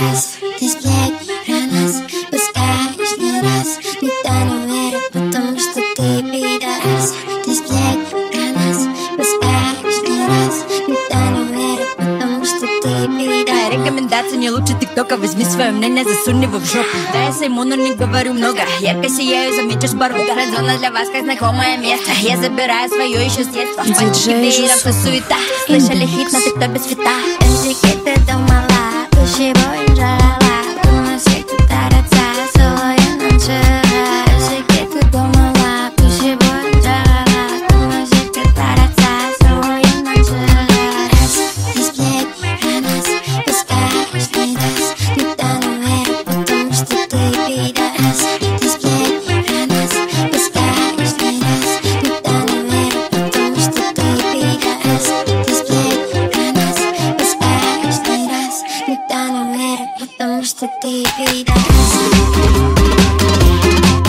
пидорас. Ты взгляд про нас пускаешь не раз. Никто не верит, потому что ты пидорас. Ты взгляд про нас пускаешь не раз. Никто не верит, потому что ты пидорас. Рекомендация не лучше тиктока. Возьми свое мнение, засунь его в жопу. Да я сойму, но не говорю много. Ярко сияю, заметишь порога. Зона для вас как знакомое место. Я забираю свое еще с детства. Диджей все суета. Слышали хит, но ты кто без фита. Ketti domalap, pushy boy jalala. Muzika tarata, solo я начала. Ketti domalap, pushy boy jalala. Muzika tarata, solo я начала. Дисплей про нас пускаешь не раз. Никто не верит, потому что ты пидорас. Дисплей про нас пускаешь не раз. Никто не верит, потому что ты пидорас. Дисплей про нас пускаешь не раз. Никто не верит, потому что ты пидорас.